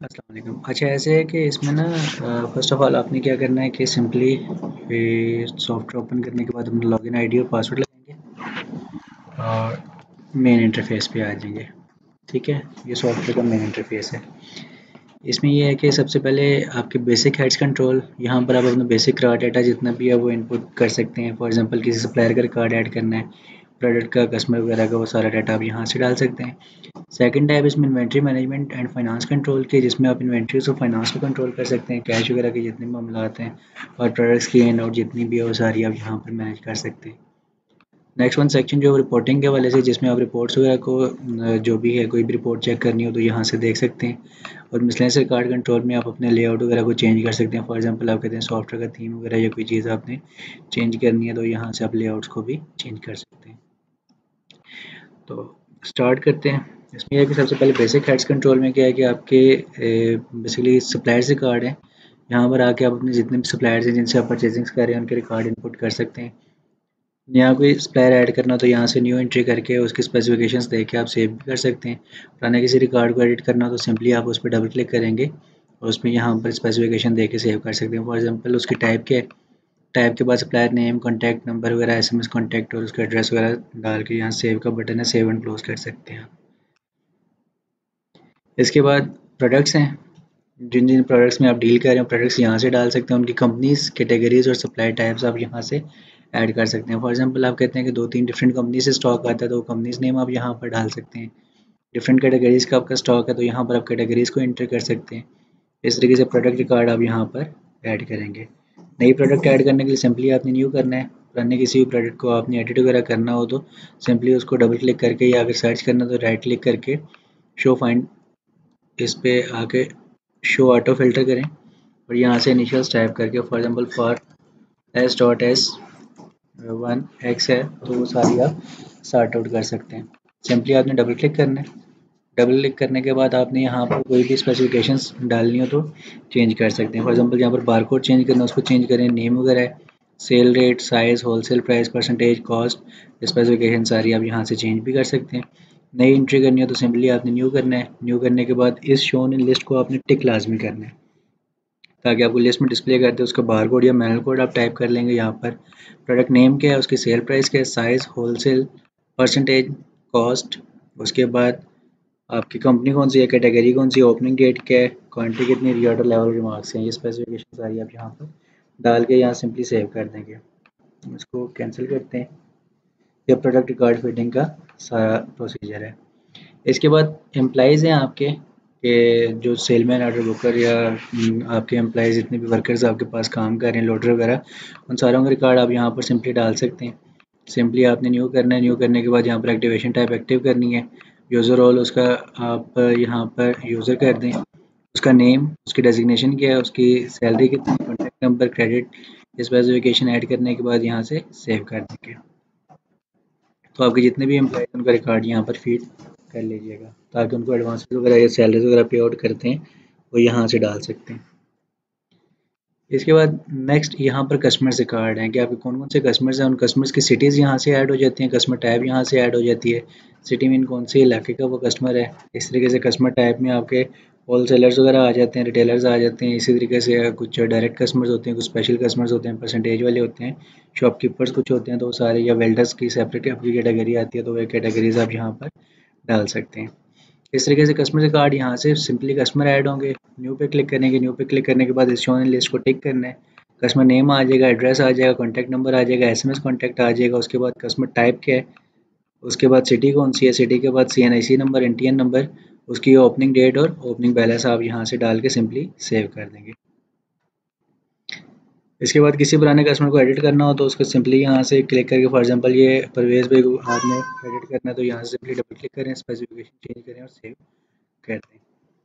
अस्सलाम वालेकुम। अच्छा ऐसे है कि इसमें ना फ़र्स्ट ऑफ़ ऑल आपने क्या करना है कि सिंपली सॉफ्टवेयर ओपन करने के बाद अपना लॉगिन आईडी और पासवर्ड लगाएंगे और मेन इंटरफेस पे आ जाएंगे। ठीक है, ये सॉफ्टवेयर का मेन इंटरफेस है। इसमें ये है कि सबसे पहले आपके बेसिक हेड्स कंट्रोल, यहाँ पर आप अपना बेसिक रा डाटा जितना भी है वो इनपुट कर सकते हैं। फॉर एग्जांपल किसी सप्लायर का रिकॉर्ड ऐड करना है, प्रोडक्ट का, कस्टमर वगैरह का, वो सारा डाटा आप यहाँ से डाल सकते हैं। सेकंड टैब इसमें inventory management and finance control की, जिसमें आप इन्वेंट्रीज और फाइनेंस को कंट्रोल कर सकते हैं, कैश वगैरह के जितने भी मामलात हैं और प्रोडक्ट्स की इन आउट जितनी भी है वो सारी आप यहाँ पर मैनेज कर सकते हैं। नेक्स्ट वन सेक्शन जो रिपोर्टिंग के वाले से, जिसमें आप रिपोर्ट्स वगैरह को जो भी है कोई भी रिपोर्ट चेक करनी हो तो यहाँ से देख सकते हैं। और मिसलेनियस रिकॉर्ड कंट्रोल में आप अपने लेआउट वगैरह को चेंज कर सकते हैं। फॉर एग्जांपल आप कहते हैं सॉफ्टवेयर का थीम वगैरह या कोई चीज़ आपने चेंज करनी है तो यहाँ से आप लेआउट्स को भी चेंज कर सकते हैं। तो स्टार्ट करते हैं। इसमें यह है कि सबसे पहले बेसिक हेड्स कंट्रोल में क्या है कि आपके बेसिकली सप्लायर्स रिकॉर्ड है। यहाँ पर आके आप अपने जितने भी सप्लायर्स हैं जिनसे आप परचेजिंग्स कर रहे हैं उनके रिकॉर्ड इनपुट कर सकते हैं। यहाँ कोई सप्लायर ऐड करना तो यहाँ से न्यू एंट्री करके उसकी स्पेसिफिकेशंस देख के आप सेव भी कर सकते हैं। पुराने किसी रिकॉर्ड को एडिट करना तो सिंपली आप उस पर डबल क्लिक करेंगे और उसमें यहाँ पर स्पेसिफिकेशन दे के सेव कर सकते हैं। फॉर एग्जांपल उसकी टाइप क्या है, टाइप के बाद सप्लायर नेम, कॉन्टैक्ट नंबर वगैरह, एसएमएस कॉन्टैक्ट और उसका एड्रेस वगैरह डाल के यहाँ सेव का बटन है, सेव एंड क्लोज कर सकते हैं। इसके बाद प्रोडक्ट्स हैं, जिन जिन प्रोडक्ट्स में आप डील कर रहे हैं प्रोडक्ट्स यहाँ से डाल सकते हैं। उनकी कंपनीज, कैटेगरीज और सप्लाई टाइप्स आप यहाँ से ऐड कर सकते हैं। फॉर एग्जांपल आप कहते हैं कि 2-3 डिफरेंट कंपनी से स्टॉक आता है तो कंपनीज नेम आप यहाँ पर डाल सकते हैं। डिफरेंट कैटेगरीज का आपका स्टॉक है तो यहाँ पर आप कैटेगरीज को एंटर कर सकते हैं। इस तरीके से प्रोडक्ट रिकॉर्ड आप यहाँ पर ऐड करेंगे। नई प्रोडक्ट ऐड करने के लिए सिंपली आपने न्यू करना है। पुराने किसी भी प्रोडक्ट को आपने एडिट वगैरह करना हो तो सिंपली उसको डबल क्लिक करके, या अगर सर्च करना तो राइट क्लिक करके शो फाइंड, इस पे आके शो ऑटो फिल्टर करें और यहाँ से इनिशियल्स टाइप करके, for example for S dot S 1 X है तो वो सारी आप सॉर्ट आउट कर सकते हैं। सिंपली आपने डबल क्लिक करना है। डबल क्लिक करने के बाद आपने यहाँ पर कोई भी स्पेसिफिकेशंस डालनी हो तो चेंज कर सकते हैं। फॉर एग्जांपल यहाँ पर बारकोड चेंज करना है उसको चेंज करें, नेम वगैरह है, sale rate, size, wholesale price, percentage, cost, specification सारी आप यहाँ से चेंज भी कर सकते हैं। नई एंट्री करनी है तो सिंपली आपने न्यू करना है। न्यू करने के बाद इस शोन इन लिस्ट को आपने टिक लाजमी करना है ताकि आपको लिस्ट में डिस्प्ले करते हैं। उसका बार कोड या मैनुअल कोड आप टाइप कर लेंगे। यहाँ पर प्रोडक्ट नेम क्या है, उसकी सेल प्राइस क्या है, साइज़, होलसेल, परसेंटेज, कॉस्ट, उसके बाद आपकी कंपनी कौन सी है, कैटेगरी कौन सी है, ओपनिंग डेट क्या है, क्वांटिटी कितनी, रीऑर्डर लेवल रिमार्क्स हैं, ये स्पेसिफिकेशन सारी आप यहाँ पर डाल के यहाँ सिंपली सेव कर देंगे। इसको कैंसिल करते हैं। ये प्रोडक्ट रिकॉर्ड फिटिंग का सारा प्रोसीजर है। इसके बाद एम्प्लॉइज़ हैं आपके, कि जो सेलमैन, ऑर्डर बुकर या आपके एम्प्लॉइज़ जितने भी वर्कर्स आपके पास काम कर रहे हैं, लोडर वगैरह, उन सारों का रिकॉर्ड आप यहाँ पर सिंपली डाल सकते हैं। सिंपली आपने न्यू करना है। न्यू करने के बाद यहाँ पर एक्टिवेशन टाइप एक्टिव करनी है। यूज़र रोल उसका आप यहाँ पर यूज़र कर दें। उसका नेम, उसकी डेजिग्नेशन क्या है, उसकी सैलरी कितनी, contact number, credit, specification add करने के बाद यहाँ से सेव कर देंगे। तो आपके जितने भी एम्प्लॉय उनका रिकॉर्ड यहाँ पर फीड कर लीजिएगा ताकि उनको एडवांस वगैरह या सैलरीज वगैरह पे आउट करते हैं वो यहाँ से डाल सकते हैं। इसके बाद नेक्स्ट यहाँ पर कस्टमर्स रिकॉर्ड हैं कि आपके कौन कौन से कस्टमर्स हैं। उन कस्टमर्स की सिटीज़ यहाँ से ऐड हो जाती हैं, कस्टमर टाइप यहाँ से ऐड हो जाती है, सिटी में कौन से इलाके का वो कस्टमर है। इस तरीके से कस्टमर टाइप में आपके होल सेलर्स वगैरह आ जाते हैं, रिटेलर्स आ जाते हैं। इसी तरीके से कुछ डायरेक्ट कस्टमर्स होते हैं, कुछ स्पेशल कस्टमर्स होते हैं, परसेंटेज वाले होते हैं, शॉपकीपर्स कुछ होते हैं, तो वो सारे, या वेल्डर्स की सेपरेट आपकी कैटेगरी आती है तो वो कैटेगरीज आप यहाँ पर डाल सकते हैं। इस तरीके से कस्टमर कार्ड यहाँ से सिंपली कस्टमर ऐड होंगे। न्यू पे क्लिक करेंगे। न्यू पे क्लिक करने के बाद इस शो इन लिस्ट को टिक करना है। कस्टमर नेम आ जाएगा, एड्रेस आ जाएगा, कॉन्टैक्ट नंबर आ जाएगा, एसएमएस कॉन्टैक्ट आ जाएगा। उसके बाद कस्टमर टाइप क्या है, उसके बाद सिटी कौन सी है, सिटी के बाद सीएनआईसी नंबर, एनटीएन नंबर, उसकी ओपनिंग डेट और ओपनिंग बैलेंस आप यहाँ से डाल के सिंपली सेव कर देंगे। इसके बाद किसी पुराने कस्टमर को एडिट करना हो तो उसको सिंपली यहाँ से क्लिक करके, फॉर एग्जांपल ये परवेज़ भाई को आपने एडिट करना है तो यहाँ से सिंपली डबल क्लिक करें, स्पेसिफिकेशन चेंज करें और सेव कर दें।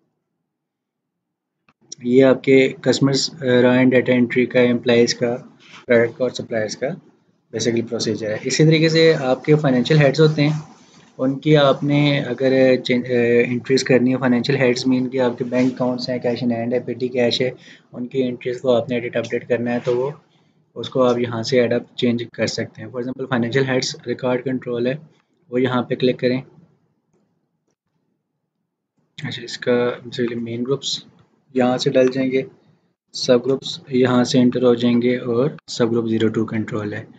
ये आपके customers raw and data entry का, एम्प्लॉइज़ का, प्रोडक्ट का और सप्लायर्स का बेसिकली प्रोसीजर है। इसी तरीके से आपके फाइनेंशियल हेड्स होते हैं, उनकी आपने अगर एंट्रीज़ करनी है। फाइनेंशियल हेड्स मीन कि आपके बैंक अकाउंट्स हैं, कैश इन हैंड है, पेटी कैश है, उनकी एंट्रीज़ को आपने एडिट अपडेट करना है तो वो उसको आप यहाँ से एड अप चेंज कर सकते हैं। For example financial heads record control है, वो यहाँ पे क्लिक करें। अच्छा, इसका बेसिकली मेन ग्रुप्स यहाँ से डल जाएंगे, सब ग्रुप्स यहाँ से एंटर हो जाएंगे और सब ग्रुप 02 कंट्रोल है।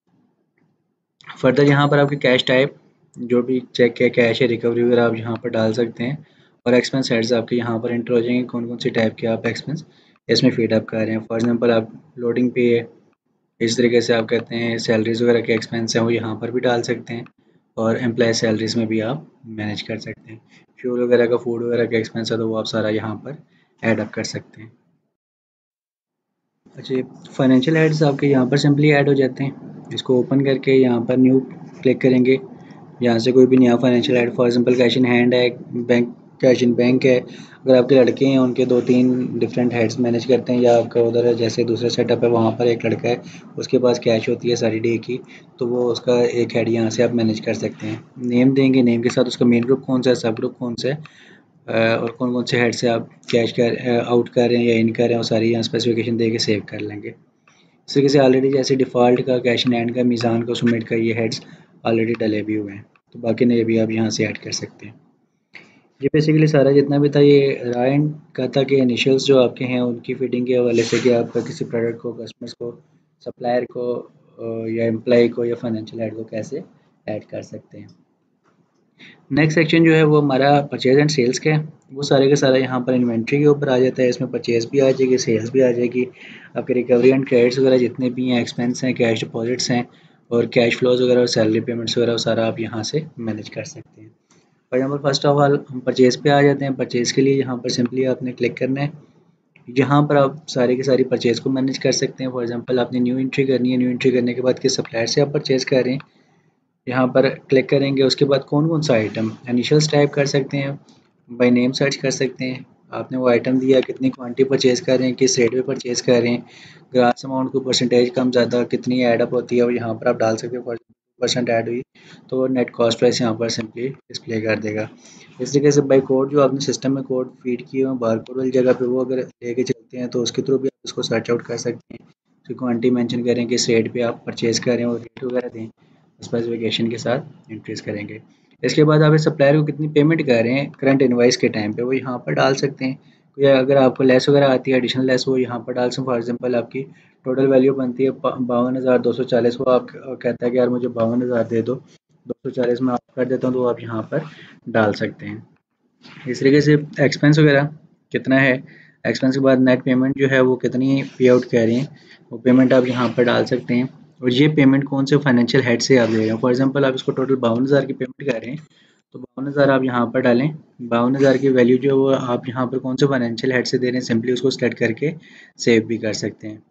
फर्दर यहाँ पर आपके कैश टाइप जो भी चेक है, कैश है, रिकवरी वगैरह आप यहाँ पर डाल सकते हैं और एक्सपेंस हेड्स आपके यहाँ पर एंटर हो जाएंगे, कौन कौन सी टाइप के आप एक्सपेंस इसमें फीड अप कर रहे हैं। फॉर एग्जांपल आप लोडिंग पे है, इस तरीके से आप कहते हैं सैलरीज वगैरह के एक्सपेंस हैं वो यहाँ पर भी डाल सकते हैं और एम्प्लॉय सैलरीज में भी आप मैनेज कर सकते हैं। फ्यूल वगैरह का, फूड वगैरह का एक्सपेंस है तो वो आप सारा यहाँ पर ऐड अप कर सकते हैं। अच्छा, फाइनेंशियल एड्स आपके यहाँ पर सिंपली ऐड हो जाते हैं। इसको ओपन करके यहाँ पर न्यू क्लिक करेंगे, यहाँ से कोई भी नया financial add, for example cash in hand है, बैंक कैश इन बैंक है, अगर आपके लड़के हैं उनके 2-3 डिफरेंट हेड्स मैनेज करते हैं, या आपका उधर जैसे दूसरा सेटअप है वहाँ पर एक लड़का है उसके पास कैश होती है सारी डे की, तो वो उसका एक हेड यहाँ से आप मैनेज कर सकते हैं। नेम देंगे, नेम के साथ उसका मेन ग्रुप कौन सा है, सब ग्रुप कौन सा है और कौन कौन से हेड से आप कैश कर आउट कर रहे हैं या इन कर रहे हैं, वो सारी यहाँ स्पेसिफिकेशन दे के सेव कर लेंगे। इस तरीके से ऑलरेडी जैसे डिफ़ॉल्ट का, कैश इन हैंड का, मीज़ान का, सुमित का ये हेड्स ऑलरेडी डले भी हुए हैं, तो बाकी नए भी आप यहाँ से ऐड कर सकते हैं। ये बेसिकली सारा जितना भी था ये रायन का था कि इनिशियल्स जो आपके हैं उनकी फिटिंग के हवाले से कि आप किसी प्रोडक्ट को, कस्टमर्स को, सप्लायर को या एम्प्लॉय को या फाइनेंशियल हेड को कैसे ऐड कर सकते हैं। नेक्स्ट सेक्शन जो है वो हमारा परचेज एंड सेल्स का है। वो सारे के सारा यहाँ पर इन्वेंट्री के ऊपर आ जाता है। इसमें परचेज भी आ जाएगी, सेल्स भी आ जाएगी, आपके रिकवरी एंड क्रेडिट्स वगैरह जितने भी हैं, एक्सपेंस हैं, कैश डिपॉजिट्स हैं और कैश फ्लोज वगैरह और सैलरी पेमेंट्स वगैरह, वो सारा आप यहाँ से मैनेज कर सकते हैं। For example first of all हम परचेज़ पे आ जाते हैं। परचेज़ के लिए यहाँ पर सिंपली आपने क्लिक करना है। यहाँ पर आप सारी की सारी परचेज़ को मैनेज कर सकते हैं। फॉर एग्जांपल आपने न्यू एंट्री करनी है, न्यू एंट्री करने के बाद किस सप्लायर से आप परचेज़ कर रहे हैं, यहाँ पर क्लिक करेंगे। उसके बाद कौन कौन सा आइटम, इनिशियल्स टाइप कर सकते हैं, बाय नेम सर्च कर सकते हैं, आपने वो आइटम दिया, कितनी क्वांटिटी परचेज़ कर रहे हैं, किस रेट पे परचेज़ कर रहे हैं, ग्रास अमाउंट को परसेंटेज कम ज़्यादा कितनी ऐड अप होती है, और यहाँ पर आप डाल सकते हो परसेंट ऐड हुई तो वो नेट कॉस्ट प्राइस यहाँ पर सिंपली डिस्प्ले कर देगा। इस तरीके से बाय कोड जो आपने सिस्टम में कोड फीड किए हो बार कोड वाली जगह पे, वो अगर लेके चलते हैं तो उसके थ्रू भी आप उसको सर्च आउट कर सकते हैं। उसकी क्वांटिटी मेंशन करें, किस रेट पे आप परचेज़ कर रहे हैं और रेट वगैरह दें, स्पेसिफिकेशन के साथ इंक्रीज़ करेंगे। इसके बाद आप इस सप्लायर को कितनी पेमेंट कर रहे हैं करंट इनवाइस के टाइम पे, वो यहाँ पर डाल सकते हैं। कोई अगर आपको लेस वगैरह आती है, एडिशनल लेस, वो यहाँ पर डाल सकते हैं। फॉर एग्जांपल आपकी टोटल वैल्यू बनती है 52,240, वो आप कहता है कि यार मुझे 52,000 दे दो, 240 में आप कर देता हूँ, तो आप यहाँ पर डाल सकते हैं। इस तरीके से एक्सपेंस वगैरह कितना है, एक्सपेंस के बाद नेट पेमेंट जो है वो कितनी पे आउट कर रहे हैं, वो पेमेंट आप यहाँ पर डाल सकते हैं। और ये पेमेंट कौन से फाइनेंशियल हेड से आप ले रहे हैं। फॉर एग्जांपल आप इसको टोटल 52,000 की पेमेंट कर रहे हैं, तो 52,000 आप यहाँ पर डालें। 52,000 की वैल्यू जो है वो आप यहाँ पर कौन से फाइनेंशियल हेड से दे रहे हैं, सिंपली उसको सेलेक्ट करके सेव भी कर सकते हैं।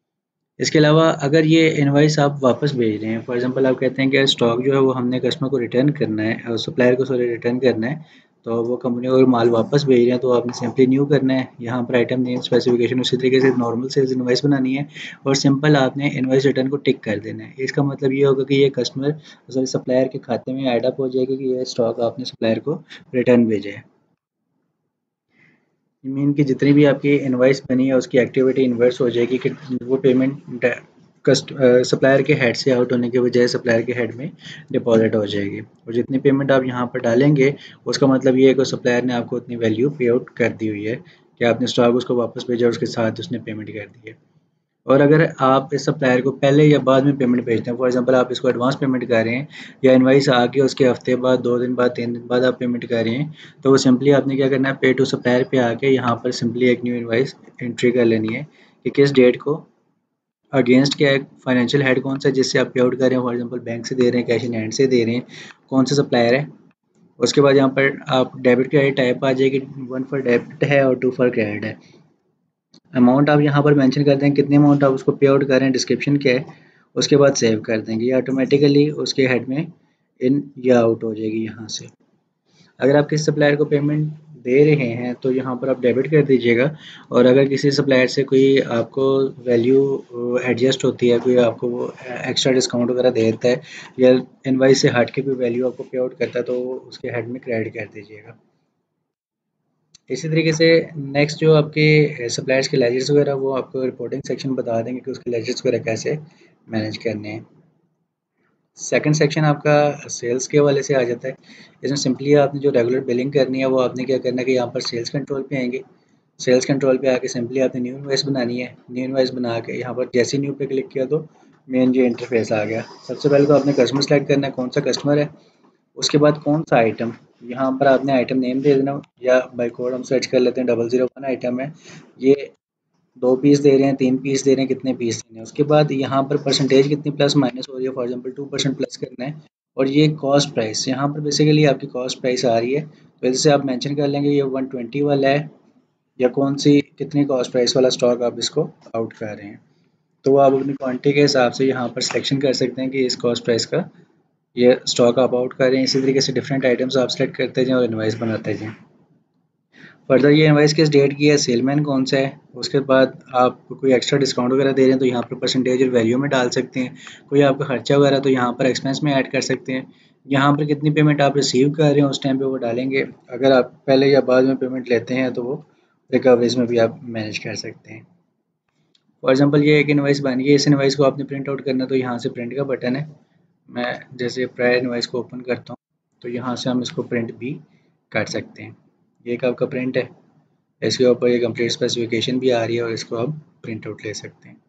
इसके अलावा अगर ये इनवॉइस आप वापस भेज रहे हैं, फॉर एग्जांपल आप कहते हैं कि स्टॉक जो है वो हमने कस्टमर को रिटर्न करना है और सप्लायर को सॉरी रिटर्न करना है, तो वो कंपनी को माल वापस भेज रहे हैं, तो आपने सिंपली न्यू करना है। यहाँ पर आइटम नेम स्पेसिफिकेशन उसी तरीके से नॉर्मल सेल्स इनवॉइस बनानी है और सिंपल आपने इनवॉइस रिटर्न को टिक कर देना है। इसका मतलब ये होगा कि ये कस्टमर सॉरी सप्लायर के खाते में ऐड अप हो जाएगा कि ये स्टॉक आपने सप्लायर को रिटर्न भेजा है। मीन कि जितनी भी आपकी इनवॉइस बनी है उसकी एक्टिविटी इन्वर्स हो जाएगी कि वो पेमेंट कस्ट सप्लायर के हेड से आउट होने के बजाय सप्लायर के हेड में डिपॉजिट हो जाएगी। और जितनी पेमेंट आप यहाँ पर डालेंगे उसका मतलब ये है कि सप्लायर ने आपको उतनी वैल्यू पे आउट कर दी हुई है कि आपने स्टॉक उसको वापस भेजा और उसके साथ उसने पेमेंट कर दी है। और अगर आप इस सप्लायर को पहले या बाद में पेमेंट भेजते हैं, फॉर एग्जांपल आप इसको एडवांस पेमेंट कर रहे हैं या इनवाइस आके उसके हफ्ते बाद, 2 दिन बाद, 3 दिन बाद आप पेमेंट कर रहे हैं, तो वो सिंपली आपने क्या करना है, पे टू सप्लायर पे आके यहाँ पर सिंपली एक न्यू इनवाइस एंट्री कर लेनी है कि किस डेट को, अगेंस्ट क्या है, फाइनेंशियल हेड कौन सा है जिससे आप पे आउट कर रहे हैं। फॉर एग्जांपल बैंक से दे रहे हैं, कैश इन हैंड से दे रहे हैं, कौन सा सप्लायर है। उसके बाद यहाँ पर आप डेबिट क्रेडिट टाइप आ जाएगी, 1 फॉर डेबिट है और 2 फॉर क्रेडिट है। अमाउंट आप यहाँ पर मेंशन कर दें कितनी अमाउंट आप उसको पे आउट कर रहे हैं, डिस्क्रिप्शन क्या है, उसके बाद सेव कर देंगे, ये ऑटोमेटिकली उसके हेड में इन या आउट हो जाएगी यहाँ से। अगर आप किसी सप्लायर को पेमेंट दे रहे हैं तो यहाँ पर आप डेबिट कर दीजिएगा, और अगर किसी सप्लायर से कोई आपको वैल्यू एडजस्ट होती है, कोई आपको वो एक्स्ट्रा डिस्काउंट वगैरह दे देता है या इनवाइस से हट के कोई वैल्यू आपको पे आउट करता है, तो उसके हेड में क्रेडिट कर दीजिएगा। इसी तरीके से नेक्स्ट जो आपके सप्लायर्स के लेजर्स वगैरह, वो आपको रिपोर्टिंग सेक्शन बता देंगे कि उसके लेजर्स वगैरह कैसे मैनेज करने हैं। सेकंड सेक्शन आपका सेल्स के वाले से आ जाता है। इसमें सिंपली आपने जो रेगुलर बिलिंग करनी है वो आपने क्या करना है कि यहाँ पर सेल्स कंट्रोल पे आएंगे। सेल्स कंट्रोल पे आके सिंपली आपने न्यू इनवॉइस बनानी है। न्यू इनवॉइस बना के यहाँ पर जैसे न्यू पे क्लिक किया तो मेन ये इंटरफेस आ गया। सबसे पहले तो आपने कस्टमर सेलेक्ट करना है, कौन सा कस्टमर है। उसके बाद कौन सा आइटम, यहाँ पर आपने आइटम नेम दे देना, या बाई कोड हम सर्च कर लेते हैं 001 आइटम है ये, 2 पीस दे रहे हैं, 3 पीस दे रहे हैं, कितने पीस देने हैं। उसके बाद यहाँ पर परसेंटेज कितनी प्लस माइनस हो रही है, फॉर एग्जांपल 2% प्लस करना है। और ये कॉस्ट प्राइस, यहाँ पर बेसिकली आपकी कॉस्ट प्राइस आ रही है, तो इससे आप मेंशन कर लेंगे ये 120 वाला है, या कौन सी कितनी कॉस्ट प्राइस वाला स्टॉक आप इसको आउट कर रहे हैं। तो आप अपनी क्वांटिटी के हिसाब से यहाँ पर सिलेक्शन कर सकते हैं कि इस कॉस्ट प्राइस का ये स्टॉक आप आउट कर रहे हैं। इसी तरीके से डिफरेंट आइटम्स आप सेलेक्ट करते जाएं और इनवाइस बनाते जाएं। फर्दर ये इनवाइस किस डेट की है, सेलमैन कौन सा है, उसके बाद आप कोई एक्स्ट्रा डिस्काउंट वगैरह दे रहे हैं तो यहाँ पर परसेंटेज और वैल्यू में डाल सकते हैं। कोई आपका खर्चा वगैरह तो यहाँ पर एक्सपेंस में ऐड कर सकते हैं। यहाँ पर कितनी पेमेंट आप रिसीव कर रहे हैं उस टाइम पे वो डालेंगे। अगर आप पहले या बाद में पेमेंट लेते हैं तो वो रिकवरीज में भी आप मैनेज कर सकते हैं। फॉर एग्जांपल ये एक इनवाइस बन गई, इस इनवाइस को आपने प्रिंट आउट करना, तो यहाँ से प्रिंट का बटन है। मैं जैसे प्रायर इनवाइस को ओपन करता हूँ तो यहाँ से हम इसको प्रिंट भी कर सकते हैं। ये एक आपका प्रिंट है, इसके ऊपर ये कंप्लीट स्पेसिफिकेशन भी आ रही है और इसको आप प्रिंट आउट ले सकते हैं।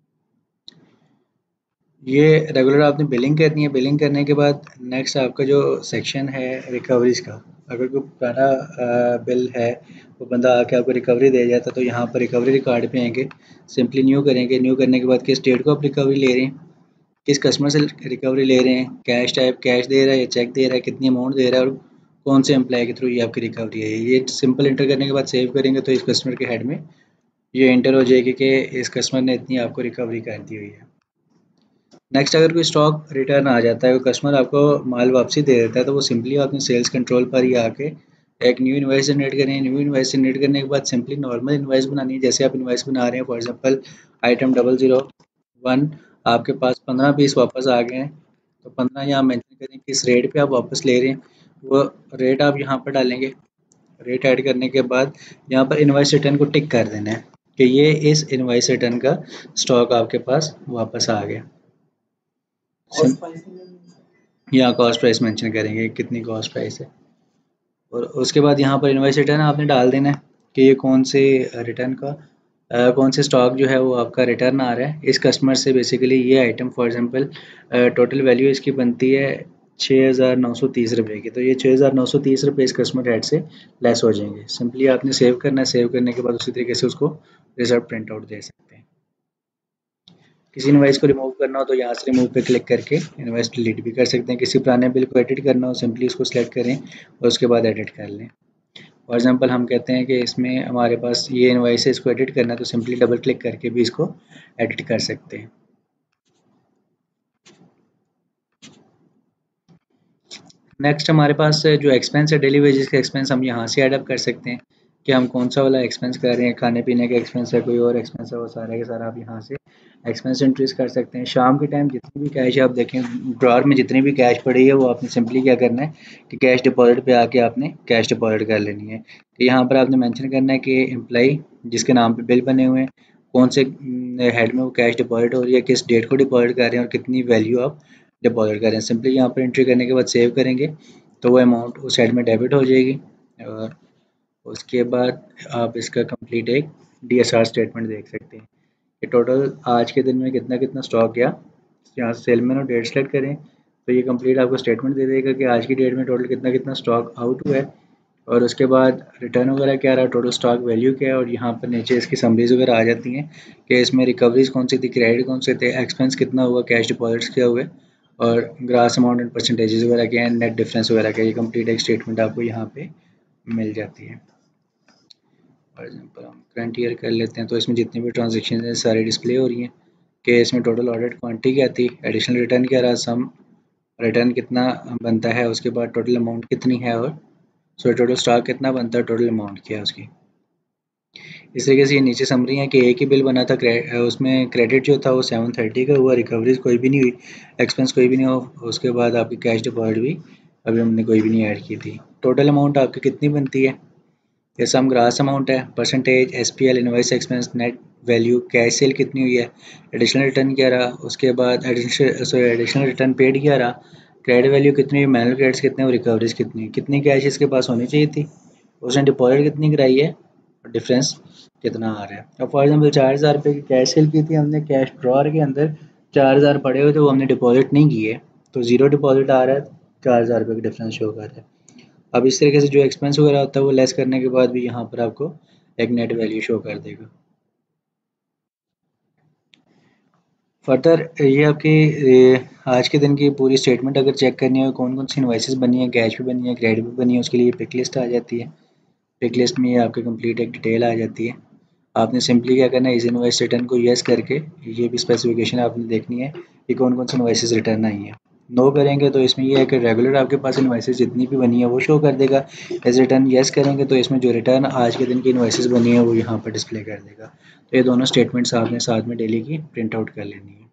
ये रेगुलर आपने बिलिंग करनी है। बिलिंग करने के बाद नेक्स्ट आपका जो सेक्शन है रिकवरीज का, अगर कोई पुराना बिल है वो बंदा आके आपको रिकवरी दे जाता है तो यहाँ पर रिकवरी रिकॉर्ड पे आएंगे, सिंपली न्यू करेंगे। न्यू करने के बाद किस डेट को आप रिकवरी ले रहे हैं, किस कस्टमर से रिकवरी ले रहे हैं, कैश टाइप कैश दे रहा है या चेक दे रहा है, कितनी अमाउंट दे रहा है और कौन से एम्प्लॉय के थ्रू ये आपकी रिकवरी है। ये सिंपल इंटर करने के बाद सेव करेंगे तो इस कस्टमर के हेड में ये इंटर हो जाएगी कि इस कस्टमर ने इतनी आपको रिकवरी कर दी हुई है। नेक्स्ट अगर कोई स्टॉक रिटर्न आ जाता है, कोई कस्टमर आपको माल वापसी दे देता है तो वो सिंपली आपने सेल्स कंट्रोल पर ही आके एक न्यू इनवाइस जनरेट करनी है। न्यू इनवाइस जनरेट करने के बाद सिंपली नॉर्मल इनवाइस बनानी है। जैसे आप इनवाइस बना रहे हैं, फॉर एग्जांपल आइटम 001 आपके पास 15 पीस वापस आ गए हैं, तो 15 यहाँ मेंशन करें किस रेट पे आप वापस ले रहे हैं, वो रेट आप यहाँ पर डालेंगे। रेट ऐड करने के बाद यहाँ पर इनवाइस रिटर्न को टिक कर देना है कि ये इस इनवाइस रिटर्न का स्टॉक आपके पास वापस आ गया। यहाँ कॉस्ट प्राइस मेंशन करेंगे कितनी कॉस्ट प्राइस है, और उसके बाद यहाँ पर इनवाइस रिटर्न आपने डाल देना है कि ये कौन से रिटर्न का कौन से स्टॉक जो है वो आपका रिटर्न आ रहा है इस कस्टमर से। बेसिकली ये item for example total value इसकी बनती है 6,930 रुपये की, तो ये 6,930 रुपये इस कस्टमर हेड से लेस हो जाएंगे। सिंपली आपने सेव करना है, सेव करने के बाद उसी तरीके से उसको रिजल्ट प्रिंट आउट दे सकते हैं। किसी इनवाइस को रिमूव करना हो तो यहाँ से रिमूव पे क्लिक करके इनवाइस डिलीट भी कर सकते हैं। किसी पुराने बिल को एडिट करना हो सिंपली उसको सेलेक्ट करें और उसके बाद एडिट कर लें। फॉर एग्जांपल हम कहते हैं कि इसमें हमारे पास ये इनवाइस है, इसको एडिट करना है तो सिंपली डबल क्लिक करके भी इसको एडिट कर सकते हैं। नेक्स्ट हमारे पास जो एक्सपेंस है डेली वेजेस का एक्सपेंस हम यहाँ से ऐड अप कर सकते हैं कि हम कौन सा वाला एक्सपेंस कर रहे हैं, खाने पीने का एक्सपेंस है, कोई और एक्सपेंस है, वो सारा के सारा आप यहाँ से एक्सपेंस इंक्रीज कर सकते हैं। शाम के टाइम जितनी भी कैश आप देखें ड्रॉर में जितनी भी कैश पड़ी है वो आपने सिंपली क्या करना है कि कैश डिपॉजिट पे आके आपने कैश डिपॉजिट कर लेनी है। तो यहाँ पर आपने मेंशन करना है कि एम्प्लॉई जिसके नाम पे बिल बने हुए हैं कौन से हेड में वो कैश डिपॉजिट हो रही है, किस डेट को डिपॉजिट कर रहे हैं और कितनी वैल्यू आप डिपॉजिट करें। सिंपली यहाँ पर एंट्री करने के बाद सेव करेंगे तो वो अमाउंट उस साइड में डेबिट हो जाएगी, और उसके बाद आप इसका कंप्लीट एक DSR स्टेटमेंट देख सकते हैं कि टोटल आज के दिन में कितना कितना स्टॉक गया। यहाँ से सेलमैन और डेट सेलेक्ट करें तो ये कंप्लीट आपको स्टेटमेंट दे देगा कि आज की डेट में टोटल कितना कितना स्टॉक आउट हुआ है, और उसके बाद रिटर्न वगैरह क्या रहा, टोटल स्टॉक वैल्यू क्या है, और यहाँ पर नीचे इसकी समरीज वगैरह आ जाती हैं कि इसमें रिकवरीज कौन सी थी, क्रेडिट कौन से थे, एक्सपेंस कितना हुआ, कैश डिपॉजिट्स क्या हुए, और ग्रास अमाउंट एंड परसेंटेजेस वगैरह क्या है, नेट डिफरेंस वगैरह क्या है। ये कंप्लीट एक स्टेटमेंट आपको यहाँ पे मिल जाती है। फॉर एग्जांपल हम करंट ईयर कर लेते हैं तो इसमें जितनी भी ट्रांजेक्शन है सारी डिस्प्ले हो रही हैं कि इसमें टोटल ऑर्डर क्वांटिटी क्या थी, एडिशनल रिटर्न क्या रहा, सम रिटर्न कितना बनता है, उसके बाद टोटल अमाउंट कितनी है, और टोटल स्टॉक कितना बनता है, टोटल अमाउंट क्या है उसकी। इस तरीके से ये नीचे समरी है कि एक ही बिल बना था, उसमें क्रेडिट जो था वो 730 का हुआ, रिकवरीज कोई भी नहीं हुई, एक्सपेंस कोई भी नहीं हुआ, उसके बाद आपकी कैश डिपॉजिट भी अभी हमने कोई भी नहीं ऐड की थी। टोटल अमाउंट आपकी कितनी बनती है ये सम ग्रास अमाउंट है, percentage, SPL, invoice expense, net value, cash sale कितनी हुई है, एडिशनल रिटर्न क्या रहा, उसके बाद एडिशनल रिटर्न पेड क्या रहा, क्रेडिट वैल्यू कितनी हुई, मैनुअल क्रेडिट्स कितने और रिकवरीज कितनी, कितनी कैश इसके पास होनी चाहिए थी, उसने डिपॉजिट कितनी कराई है और डिफरेंस कितना आ रहा है। अब फॉर एग्जाम्पल 4,000 रुपये की कैश सेल की थी हमने, कैश ड्रॉअर के अंदर 4,000 पड़े हुए थे, वो हमने डिपॉजिट नहीं किए, तो ज़ीरो डिपॉजिट आ रहा है, 4,000 रुपये का डिफरेंस शो कर रहा है। अब इस तरीके से जो एक्सपेंस वगैरह होता है वो लेस करने के बाद भी यहाँ पर आपको एक नेट वैल्यू शो कर देगा। फर्दर ये आपकी आज के दिन की पूरी स्टेटमेंट अगर चेक करनी हो, कौन कौन सी इन्वाइसेस बनी है, कैश भी बनी है, क्रेडिट भी बनी है, उसके लिए पिक लिस्ट आ जाती है। पिक लिस्ट में ये आपकी कंप्लीट एक डिटेल आ जाती है। आपने सिंपली क्या करना है, इस इन्वाइस रिटर्न को यस करके ये भी स्पेसिफिकेशन आपने देखनी है कि कौन कौन सी इन्वाइसेस रिटर्न आई है। नो करेंगे तो इसमें ये है कि रेगुलर आपके पास इन्वाइसेस जितनी भी बनी है वो शो कर देगा। एज रिटर्न यस करेंगे तो इसमें जो रिटर्न आज के दिन की इन्वाइसेस बनी है वो यहाँ पर डिस्प्ले कर देगा। तो ये दोनों स्टेटमेंट्स आपने साथ में डेली की प्रिंट आउट कर लेनी है।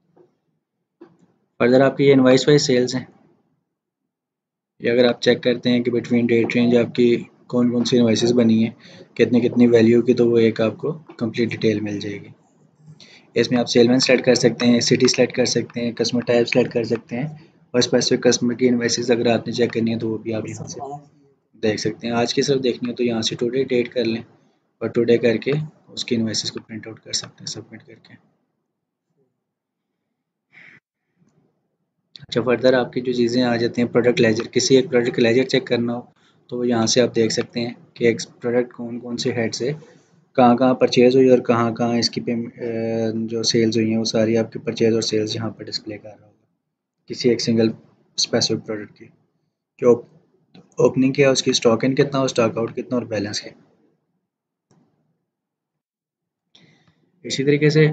फर्दर आपकी ये इन्वाइस वाइज सेल्स हैं, ये अगर आप चेक करते हैं कि बिटवीन डेट रेंज आपकी कौन कौन सी इन्वाइसेस बनी है, कितने कितनी वैल्यू की, तो वो एक आपको कंप्लीट डिटेल मिल जाएगी। इसमें आप सेलमैन सेलेक्ट कर सकते हैं, सिटी सेलेक्ट कर सकते हैं, कस्टमर टाइप सेलेक्ट कर सकते हैं और स्पेसिफिक कस्टमर की इन्वाइसेस अगर आपने चेक करनी है तो वो भी आप यहाँ से देख सकते हैं। आज की सिर्फ देखनी है तो यहाँ से टुडे डेट कर लें और टुडे करके उसकी इन्वाइसेस को प्रिंट आउट कर सकते हैं सबमिट करके। अच्छा, फर्दर आपकी जो चीज़ें आ जाती हैं, प्रोडक्ट लेजर, किसी एक प्रोडक्ट का लेजर चेक करना हो तो यहाँ से आप देख सकते हैं कि एक प्रोडक्ट कौन कौन से हेड से कहाँ कहाँ परचेज़ हुई और कहाँ कहाँ इसकी जो सेल्स हुई हैं वो सारी आपकी परचेज़ और सेल्स यहाँ पर डिस्प्ले कर रहा होगा किसी एक सिंगल स्पेसिफिक प्रोडक्ट की, जो ओपनिंग क्या है उसकी, स्टॉक इन कितना और स्टॉक आउट कितना और बैलेंस क्या। इसी तरीके से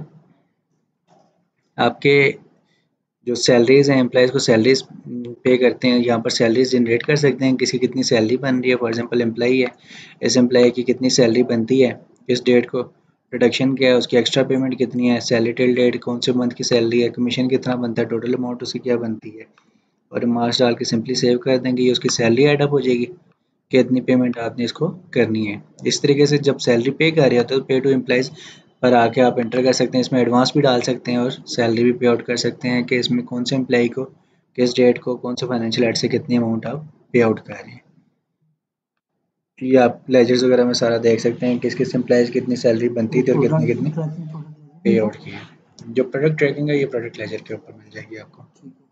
आपके जो सैलरीज हैं, एम्प्लॉयज़ को सैलरीज पे करते हैं, यहाँ पर सैलरीज जनरेट कर सकते हैं, किसी कितनी सैलरी बन रही है। फॉर एग्जांपल एम्प्लॉई है, इस एम्प्लॉई की कितनी सैलरी बनती है इस डेट को, प्रोडक्शन क्या है, उसकी एक्स्ट्रा पेमेंट कितनी है, सैलरी टिल डेट कौन से मंथ की सैलरी है, कमीशन कितना बनता है, टोटल अमाउंट उसकी क्या बनती है, और मार्क्स डाल के सिंपली सेव कर देंगे, ये उसकी सैलरी एडअप हो जाएगी कि इतनी पेमेंट आपने इसको करनी है। इस तरीके से जब सैलरी पे कर रहे होते हैं तो पे टू एम्प्लॉइज़ पर आके आप एंटर कर सकते हैं, इसमें एडवांस भी डाल सकते हैं और सैलरी भी पे आउट कर सकते हैं कि इसमें कौन से एम्प्लॉई को किस डेट को कौन से फाइनेंशियल एड से कितनी अमाउंट आप पे आउट कर रहे हैं। ये आप लेजर्स वगैरह में सारा देख सकते हैं किस किस एम्प्लॉइज की कितनी सैलरी बनती थी और कितनी कितनी पे आउट की है। जो प्रोडक्ट ट्रैकिंग है ये प्रोडक्ट लेजर के ऊपर मिल जाएगी आपको।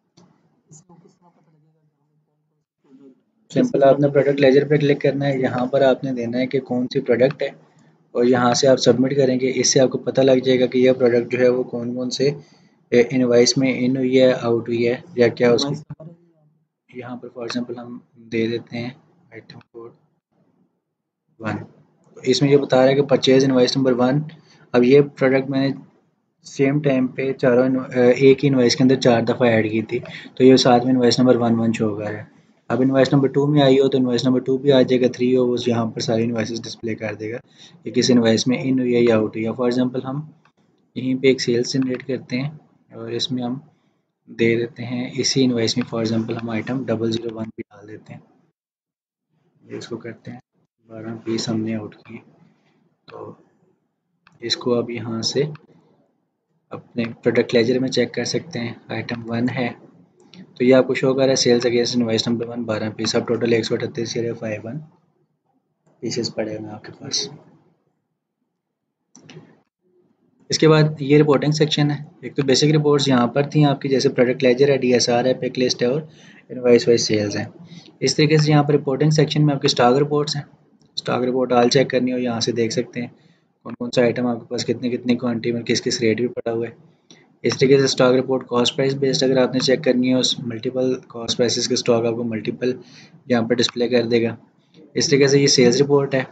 सिंपल आपने प्रोडक्ट लेजर पे क्लिक करना है, यहाँ पर आपने देना है कि कौन सी प्रोडक्ट है और यहाँ से आप सबमिट करेंगे। इससे आपको पता लग जाएगा कि यह प्रोडक्ट जो है वो कौन कौन से इनवाइस में इन हुई है, आउट हुई है या क्या उसकी। यहाँ पर फॉर एग्जांपल हम दे देते हैं आइटम कोड 1, तो इसमें ये बता रहा है कि परचेज इनवाइस नंबर 1। अब ये प्रोडक्ट मैंने सेम टाइम पे एक ही इनवाइस के अंदर 4 दफ़ा ऐड की थी, तो ये साथ में इनवाइस नंबर 1 शो कर रहा है। अब इनवाइस नंबर 2 में आई हो तो इनवाइस नंबर 2 भी आ जाएगा, 3 हो वो यहाँ पर सारी इनवाइसेस डिस्प्ले कर देगा कि किस इनवाइस में इन हुई है या आउट हुई है। फॉर एग्जांपल हम यहीं पे एक सेल्स जनरेट करते हैं और इसमें हम दे देते हैं इसी इनवाइस में, फॉर एग्जांपल हम आइटम 001 भी डाल देते हैं, इसको करते हैं 12 पीस हमने आउट किए, तो इसको अब यहाँ से अपने प्रोडक्ट लेजर में चेक कर सकते हैं। आइटम 1 है तो ये आपको शो कर रहा है sales against invoice number 1 12 piece, अब टोटल 138.51 पीसेस पड़े हुए हैं आपके पास। इसके बाद ये रिपोर्टिंग सेक्शन है। एक तो बेसिक रिपोर्ट्स यहाँ पर थी आपकी, जैसे प्रोडक्ट लेजर है, DSR है, पिक लिस्ट है और इनवॉइस वाइज सेल्स है। इस तरीके से यहाँ पर रिपोर्टिंग सेक्शन में आपकी स्टॉक रिपोर्ट्स हैं। स्टॉक रिपोर्ट आल चेक करनी हो यहाँ से देख सकते हैं कौन कौन सा आइटम आपके पास कितनी कितनी क्वान्टिटी में किस किस रेट भी पड़ा हुआ है। इस तरीके से stock report cost price based अगर आपने चेक करनी है, उस मल्टीपल कॉस्ट प्राइसेस के स्टॉक आपको मल्टीपल यहाँ पर डिस्प्ले कर देगा। इस तरीके से ये सेल्स रिपोर्ट है।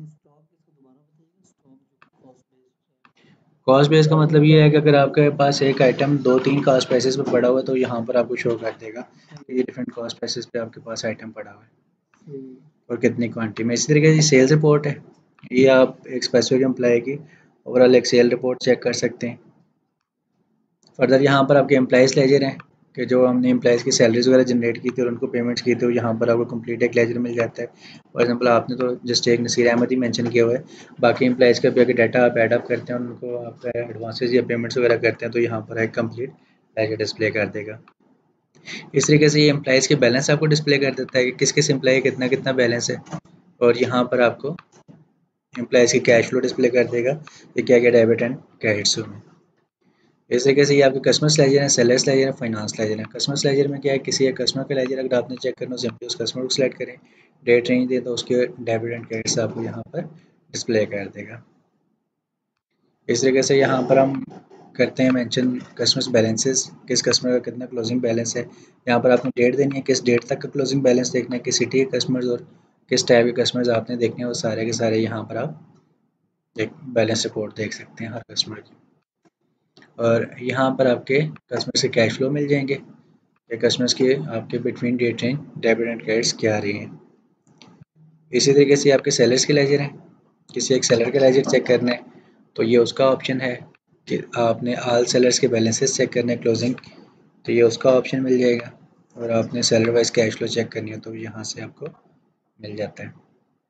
कॉस्ट बेस का मतलब ये है कि अगर आपके पास एक आइटम 2-3 कॉस्ट प्राइसेस पे पड़ा हुआ है तो यहाँ पर आपको शो कर देगा कि ये डिफरेंट कॉस्ट प्राइसेस पे आपके पास आइटम पड़ा हुआ है और कितनी क्वांटिटी में। इसी तरीके से सेल्स रिपोर्ट है, ये आप एक स्पेसिफिक एम्प्लॉय की ओवरऑल एक सेल रिपोर्ट चेक कर सकते हैं। फर्दर यहाँ पर आपके एम्प्लॉइज लेजर हैं, कि जो हमने एम्प्लॉइज़ की सैलरीज वगैरह जनरेट की थी और उनको पेमेंट्स की थी, यहाँ पर आपको कंप्लीट एक लेजर मिल जाता है। फॉर एग्जांपल आपने तो जस्ट एक नसीर अहमद ही मेंशन किया हुआ है, बाकी एम्प्लॉइज़ का भी अगर डाटा आप ऐड अप करते हैं और उनको आप एडवांसेस या पेमेंट्स वगैरह करते हैं तो यहाँ पर एक कंप्लीट लेजर डिस्प्ले कर देगा। इस तरीके से ये एम्प्लॉइज़ के बैलेंस आपको डिस्प्ले कर देता है कि किस किस एम्प्लॉय का कितना कितना बैलेंस है, और यहाँ पर आपको एम्प्लॉइज़ की कैश फ्लो डिस्प्ले कर देगा कि क्या क्या डेबिट एंड क्रेडिट्स हुए हैं। इस तरीके से ये आपके कस्टमर्स लेजर हैं, सेलर्स लेजर हैं, फाइनेंस लेजर हैं। कस्टमर्स लेजर में क्या है, किसी एक कस्टमर का लेजर अगर आपने चेक करना हो, सिंपली उस कस्टमर को सिलेक्ट करें, डेट रेंज दे तो उसके डेबिट एंड क्रेडिट्स आपको यहाँ पर डिस्प्ले कर देगा। इस तरीके से यहाँ पर हम करते हैं मेंशन कस्टमर्स बैलेंसेस, किस कस्टमर का कितना क्लोजिंग बैलेंस है। यहाँ पर आपने डेट देनी है, किस डेट तक का क्लोजिंग बैलेंस देखना है, किस सिटी के कस्टमर्स और किस टाइप के कस्टमर्स आपने देखने हैं, वो सारे के सारे यहाँ पर आप एक बैलेंस रिपोर्ट देख सकते हैं हर कस्टमर की। और यहाँ पर आपके कस्टमर से कैश फ्लो मिल जाएंगे कि कस्टमर्स के आपके between date range debit and credits क्या आ रही हैं। इसी तरीके से आपके सेलर्स के लेजर हैं, किसी एक सेलर का लेजर चेक करना है तो ये उसका ऑप्शन है कि आपने ऑल सेलर्स के बैलेंसेस चेक करने क्लोजिंग, तो ये उसका ऑप्शन मिल जाएगा। और आपने seller wise cash flow check करनी है तो यहाँ से आपको मिल जाता है।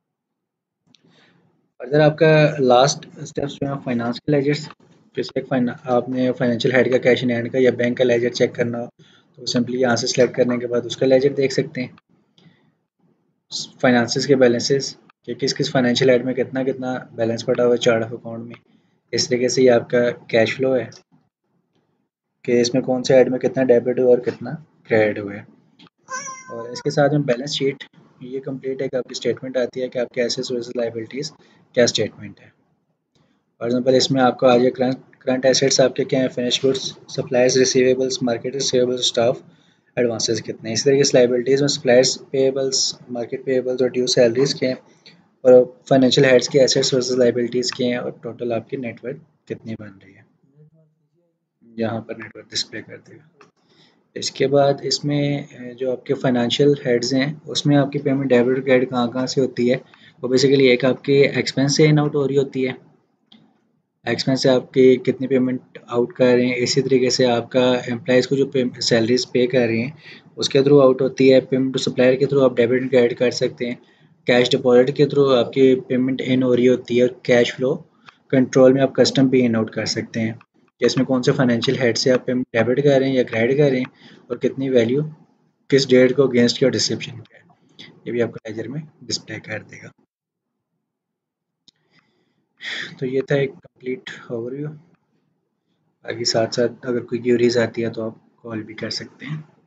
फर्दर आपका लास्ट स्टेप्स जो है फाइनेंस के लेजर्स, जैसे आपने फाइनेंशियल हेड का कैश इन हैंड का या बैंक का लेजर चेक करना हो तो सिंपली यहाँ से सेलेक्ट करने के बाद उसका लेजर देख सकते हैं। फाइनेंसेस के बैलेंसेस कि किस किस फाइनेंशियल हेड में कितना कितना बैलेंस पड़ा हुआ है चार्ट ऑफ अकाउंट में। इस तरीके से ये आपका कैश फ्लो है कि इसमें कौन से हेड में कितना डेबिट हुआ और कितना क्रेडिट हुआ है। और इसके साथ में बैलेंस शीट ये कंप्लीट है कि आपकी स्टेटमेंट आती है कि आपके एसेट्स वर्सेस लायबिलिटीज़ क्या स्टेटमेंट है। फॉर एग्जांपल इसमें आपको आ जाए करंट एसेट्स आपके क्या हैं, finish goods, suppliers receivables, market receivables, staff, advances कितने हैं। इस तरीके से लायबिलिटीज़ में सप्लायर्स पेएबल्स, मार्केट पेएबल्स और ड्यू सैलरीज के हैं, और फाइनेंशियल हेड्स के एसेट्स वर्सेस लायबिलिटीज़ के हैं, और टोटल आपकी नेटवर्क कितनी बन रही है, यहाँ पर नेटवर्क डिस्प्ले कर देगा। इसके बाद इसमें जो आपके फाइनेंशियल हेड्स हैं उसमें आपकी पेमेंट डेबिट क्रेडिट कहाँ-कहाँ से होती है। वो बेसिकली एक आपके एक्सपेंस से इन आउट हो रही होती है, एक्सपेंस से आपकी कितनी पेमेंट आउट कर रहे हैं। इसी तरीके से आपका एम्प्लॉइज़ को जो सैलरीज पे कर रहे हैं उसके थ्रू आउट होती है। पेमेंट टू सप्लायर के थ्रू आप डेबिट एंड क्रेडिट कर सकते हैं। कैश डिपॉजिट के थ्रू आपकी पेमेंट इन हो रही होती है, और कैश फ्लो कंट्रोल में आप कस्टम भी इन आउट कर सकते हैं कि इसमें कौन से फाइनेंशियल हेड से आप पेमेंट डेबिट कर रहे हैं या क्रेडिट कर रहे हैं, और कितनी वैल्यू किस डेट को अगेंस्ट किया और डिस्क्रिप्शन क्या है, ये भी आपको लेजर में डिस्प्ले कर देगा। तो ये था एक कंप्लीट ओवरव्यू। बाकी साथ साथ अगर कोई क्यूरीज आती है तो आप कॉल भी कर सकते हैं।